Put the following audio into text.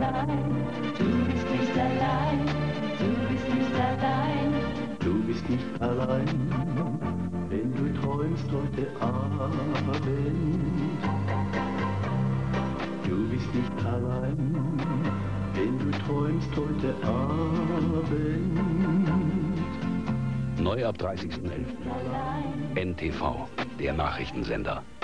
allein, du bist nicht allein, du bist nicht allein. Du bist nicht allein, wenn du träumst heute Abend. Du bist nicht allein, wenn du träumst heute Abend. Neu ab 30.11. NTV, der Nachrichtensender.